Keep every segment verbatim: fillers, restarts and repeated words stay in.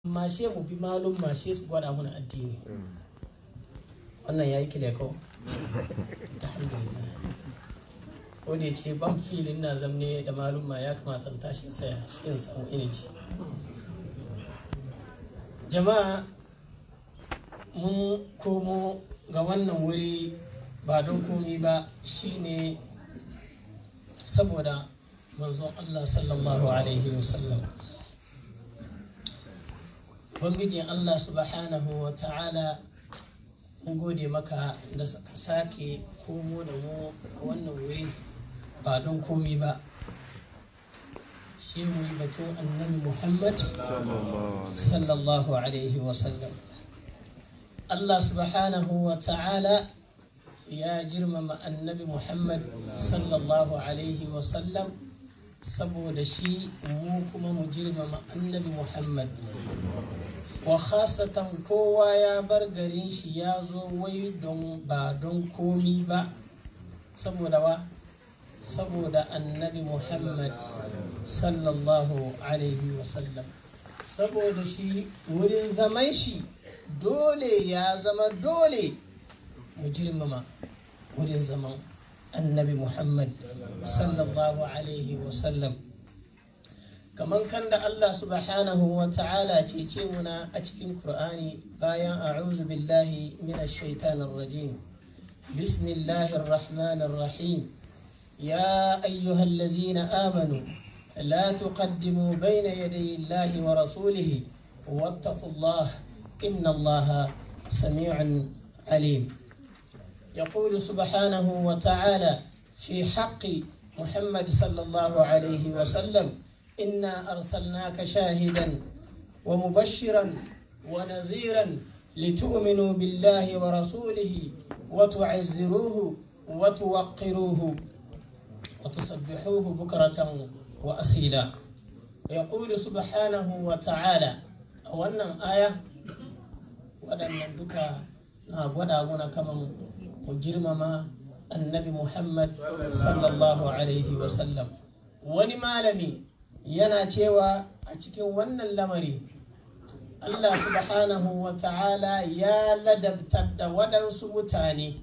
mashe mu bi malum mashe su gwada muna addini. Wannan yayi kile ko alhamdulillah. Ko da yace ban filin na zamne da malum ma ya kamata in tashi saya shi in samu energy. Jama'a mun komo ga wannan wuri ba don komi ba shine saboda manzon Allah sallallahu alaihi wasallam. Ubangijin Allah subhanahu wa ta'ala mun gode maka da ka sake komo da mu a wannan wuri ba don komi ba shi mu yi batun annabi Muhammad sallallahu alaihi wasallam. Allah subhanahu wa ta'ala ya girmama annabi Muhammad sallallahu alaihi wasallam saboda shi mu kuma mu girmama annabi Muhammad. Wa khasatan kowa ya bar garin shi ya zo wai don ba don komi ba saboda wa saboda annabi Muhammad sallallahu alaihi wasallam. Saboda shi wurin zaman shi dole ya zama dole mu girmama wurin zaman annabi Muhammad sallallahu alaihi wasallam. Kaman kan da Allah subhanahu wa ta'ala ce ce muna a cikin Qur'ani bayan a'udhu billahi minash shaitanir rajim. Bismillahir rahmanir rahim. Ya ayyuhallazina amanu la tuqaddimu bayna yaday Allahi wa rasulihi wattaqullaha innallaha sami'un alim. يقول سبحانه وتعالى في حق محمد صلى الله عليه وسلم إنا أرسلناك شاهدا ومبشرا ونذيرا لتؤمنوا بالله ورسوله وتعزروه وتوقروه وتسبحوه بكرة وأصيلا. يقول سبحانه وتعالى أولا آية ودنا دكا نغدا غنا كمان مجرمما النبي محمد صلى الله عليه وسلم. wani malami yana cewa a cikin wannan lamari Allah subhanahu wa ta'ala ya ladabtar da waɗansu mutane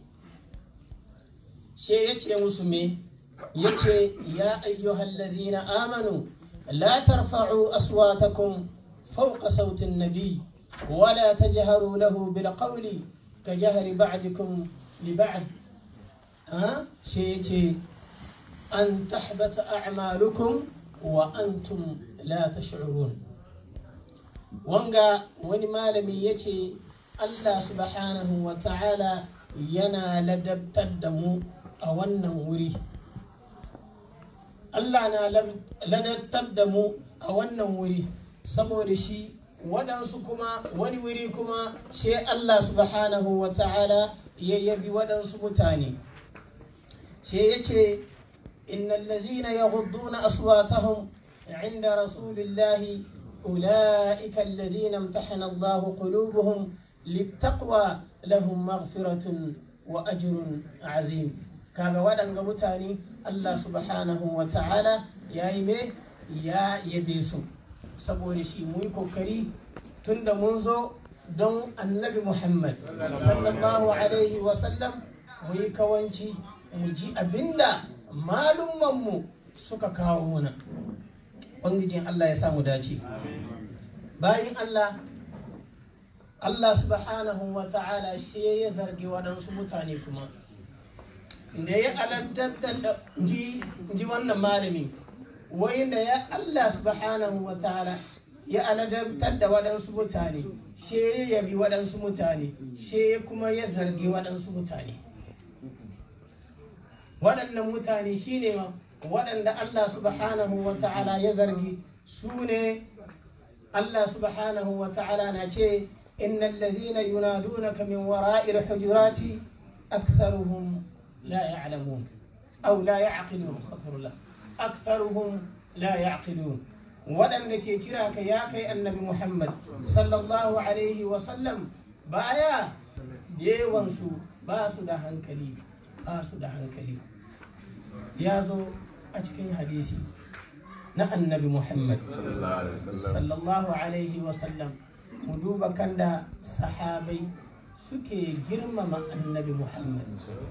she yace musu me yace ya ayyuhallazina amanu la tarfa'u aswatakum fawqa sawti an-nabi wa la tajharu lahu bil qawli kajahri ba'dikum li ba'd. ha she yace an tahbata a'malukum wa antum la tash'urun. wanga wani malami yace Allah subhanahu wa ta'ala yana ladabtar da mu a wannan wuri. Allah na ladabtar da mu a wannan wuri saboda shi waɗansu kuma wani wuri kuma shi Allah subhanahu wa ta'ala ya yabi waɗansu mutane shi yace إن الذين يغضون أصواتهم عند رسول الله أولئك الذين امتحن الله قلوبهم للتقوى لهم مغفرة وأجر عظيم. كذا ودن متاني الله سبحانه وتعالى يا إيمي يا يبيسو سبوري شي موي كوكري تند منزو دون النبي محمد صلى الله عليه وسلم موي كوانشي مجي أبندا malummanmu suka kawo muna. Ubangijin Allah ya samu dace. Bayin Allah Allah subhanahu wa ta'ala shi ya zargi waɗansu mutane kuma da ya aladar da ji wannan malami wai da ya Allah subhanahu wa ta'ala ya aladar da waɗansu mutane shi ya yabi waɗansu mutane shi kuma ya zargi waɗansu mutane. waɗannan mutane shine waɗanda Allah subhanahu wa ta'ala ya zargi su ne Allah subhanahu wa ta'ala na ce innal ladzina yunadunaka min wara'il hujurati aktharuhum la ya'lamun aw la ya'qilun astaghfirullah aktharuhum la ya'qilun. waɗanda ke kira ka ya kai annabi Muhammad sallallahu alaihi wa sallam baya yawansu ba su da hankali ba su da hankali. Ya zo a cikin hadisi na annabi Muhammad sallallahu alaihi wasallam mu duba kan da sahabai suke girmama annabi Muhammad.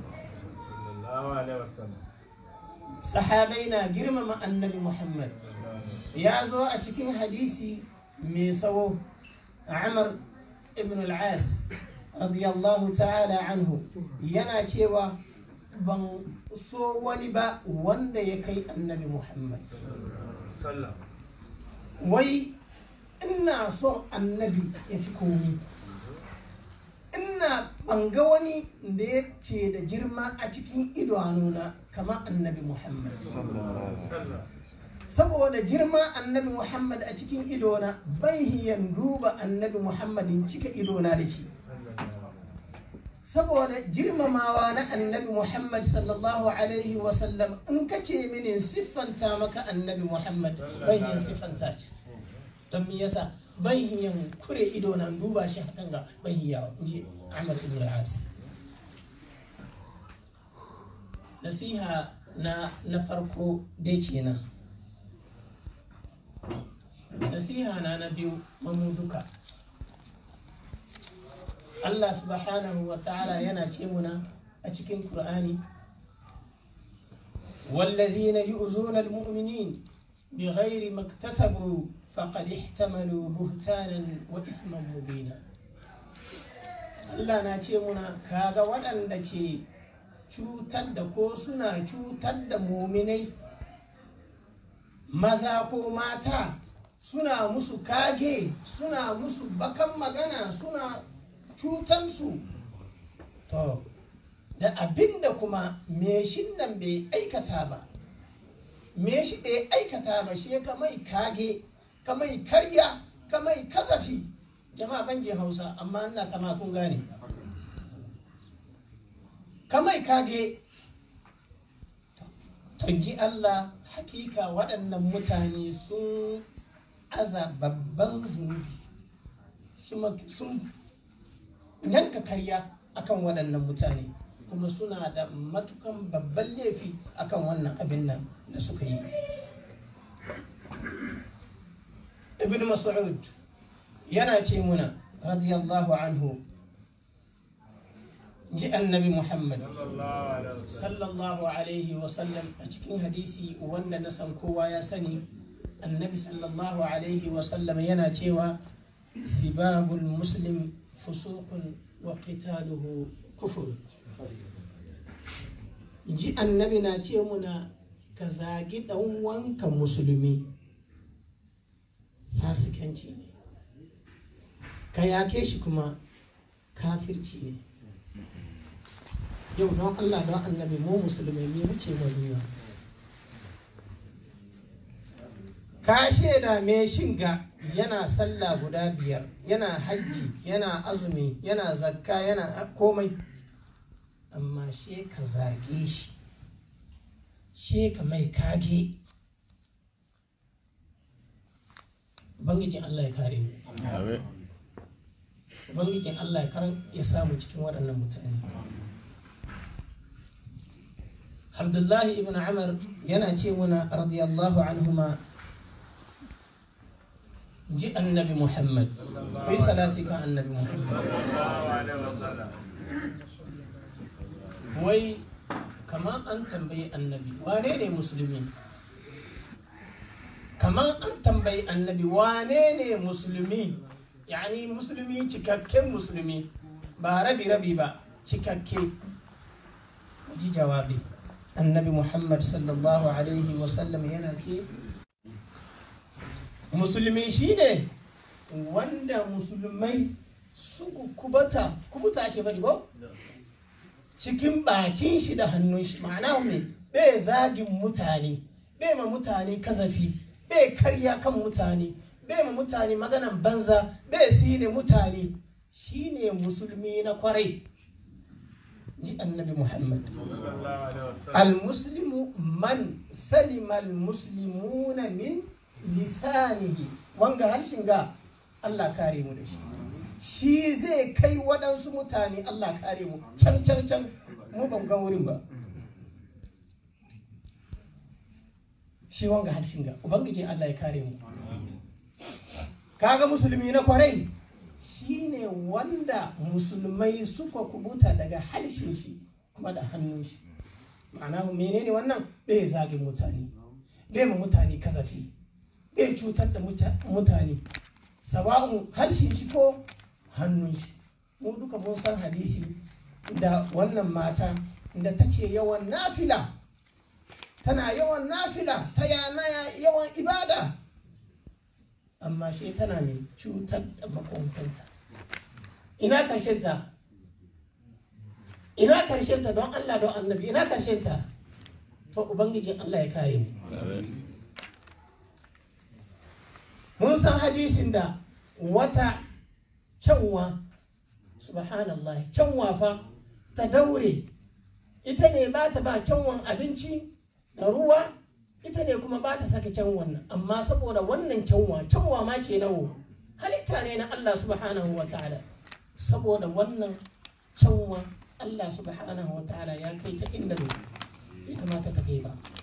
Sahabai na girmama annabi Muhammad. Ya zo a cikin hadisi mai tsawo, Amr ibn al-As radiyallahu ta'ala anhu yana cewa ban so wani ba wanda ya kai annabi Muhammad. Wai ina son annabi ya fi komi, ina banga wani da ya ce da girma a cikin idanuna kama annabi Muhammad. Saboda girma annabi Muhammad a cikin idona bai hiyan duba annabi Muhammadin cika idona da shi. Saboda girmamawa na annabi Muhammad sallallahu alaihi wasallam, in ka ce mini siffanta maka annabi Muhammad bai hiyan siffanta shi. Don me yasa bai hiyan kure idona duba shi hakan ga bai hiyawa, in ji Amr ibn al-As. Nasiha na na farko dai kenan. Nasiha na na biyu mamu duka. Allah subhanahu wa ta'ala yana ce muna a cikin Qur'ani, wallazina yu'zuna almu'minin bighairi maktasabu faqad ihtamalu buhtanan wa isman mubina. Allah na ce muna kaga waɗanda ce cutar da ko suna cutar da muminai maza ko mata, suna musu kage, suna musu bakan magana, suna cutansu, to da abinda kuma me shin nan bai aikata ba, me shi bai aikata ba, shi ka mai kage, ka mai karya, ka mai kasafi. Jama'a ban je Hausa amma ina kama kun gane. Ka mai kage, to ji Allah hakika waɗannan mutane sun aza babban zunubi, sun yanka karya akan waɗannan mutane, kuma suna da matukan babban laifi akan wannan abin nan da suka yi. Ibn Mas'ud yana ce muna radiyallahu anhu, ji annabi Muhammad sallallahu alaihi wasallam a cikin hadisi wanda na san kowa ya sani, annabi sallallahu alaihi wasallam yana cewa sibabul muslim fusuqun wa qitaluhu kufur. Ji annabi na ce muna ka zagi dan wanka musulmi fasikanci ne, ka yake shi kuma kafirci ne. Yau don Allah don annabi mu musulmai me muke mariya? Ka shaida me shinga yana sallah guda biyar, yana hajji, yana azumi, yana zakka, yana komai, amma she ka zage shi, she ka mai kage. Ubangijin Allah ya kare mu. Ubangijin Allah ya karan ya samu cikin waɗannan mutane. Abdullahi ibn Amr yana ce muna radiyallahu anhuma, ji annabi Muhammad, bai salati ka annabi Muhammad. Wai kama an tambayi annabi wane ne musulmi, kama an tambayi annabi wane ne musulmi, yani musulmi cikakken musulmi, ba rabi rabi ba, cikakke. Ji jawabi annabi Muhammad sallallahu alaihi wasallam yana ce musulmi shine wanda musulmai suku kubata kubuta ce bari ba cikin bakin shi da hannun shi, ma'ana me bai zagin mutane, bai ma mutane kazafi, bai karya kan mutane, bai ma mutane maganan banza, bai sine mutane, shine musulmi na kwarai. Ji annabi Muhammad, al-muslimu man salima al-muslimuna min lisanihi, wanga harshen ga Allah kare mu da shi, shi zai kai waɗansu mutane Allah kare mu can can can, mu ban ga wurin ba. Shi wanga harshen ga ubangiji Allah ya kare mu. Kaga musulmi na kwarai shine wanda musulmai suka kubuta daga halshen shi kuma da hannun shi. Ma'ana menene wannan? Bai zagin mutane, bai ma mutane kasafi, bai cutar da mutane, sawa'un halshen shi ko hannun shi. Mu duka mun san hadisi da wannan mata da ta ce yawan nafila, tana yawan nafila, ta yana yawan ibada, amma shi tana mai cutar da makwantanta. Ina karshenta? Ina karshenta don Allah don annabi, ina karshenta? To Ubangiji Allah ya kare mu. Mun san hadisin da wata canwa, subhanallah, canwa fa ta daure, ita ne ba ta ba canwan abinci da ruwa, ita ne kuma ba ta saka canwan nan, amma saboda wannan canwa, canwa ma ce nawo, halitta ne na Allah subhanahu wa ta'ala, saboda wannan canwa Allah subhanahu wa ta'ala ya kai ta inda bai kamata ta kai ba.